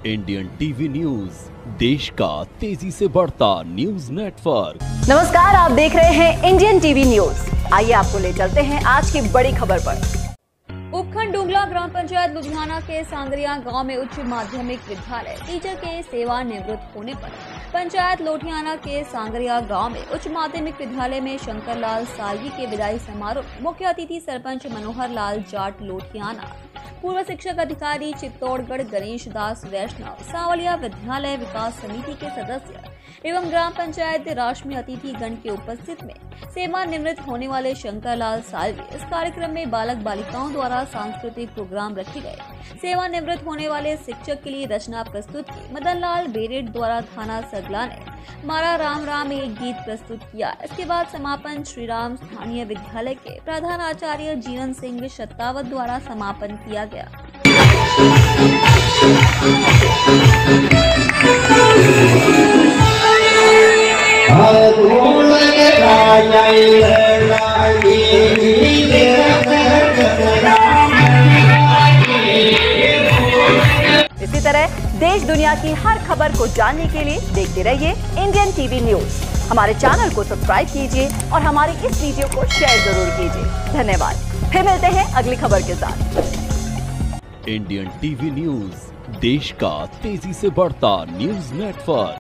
Indian TV news, देश का तेजी से बढ़ता न्यूज नेटवर्क। नमस्कार, आप देख रहे हैं इंडियन टीवी न्यूज। आइए आपको ले चलते हैं आज की बड़ी खबर पर। उपखंड डुंगला ग्राम पंचायत लुधियाना के सांगरिया गांव में उच्च माध्यमिक विद्यालय टीचर के सेवानिवृत्त होने पर पंचायत लोटियाना के सांगरिया गांव में उच्च माध्यमिक विद्यालय में शंकर लाल सालवी के विदाई समारोह मुख्य अतिथि सरपंच मनोहर लाल जाट लोटियाना, पूर्व शिक्षक अधिकारी चित्तौड़गढ़ गणेश दास वैष्णव, सांवलिया विद्यालय विकास समिति के सदस्य एवं ग्राम पंचायत राशमी अतिथि गण के उपस्थित में सेवानिवृत्त होने वाले शंकर लाल सालवी। इस कार्यक्रम में बालक बालिकाओं द्वारा सांस्कृतिक प्रोग्राम रखे गए। सेवानिवृत्त होने वाले शिक्षक के लिए रचना प्रस्तुत की। मदन लाल बेरेड द्वारा थाना सगला ने मारा राम राम एक गीत प्रस्तुत किया। इसके बाद समापन श्री राम स्थानीय विद्यालय के प्रधानाचार्य जीवन सिंह शतावत द्वारा समापन किया गया। इसी तरह देश दुनिया की हर खबर को जानने के लिए देखते रहिए इंडियन टीवी न्यूज। हमारे चैनल को सब्सक्राइब कीजिए और हमारे इस वीडियो को शेयर जरूर कीजिए। धन्यवाद। फिर मिलते हैं अगली खबर के साथ। इंडियन टीवी न्यूज, देश का तेजी से बढ़ता न्यूज नेटवर्क।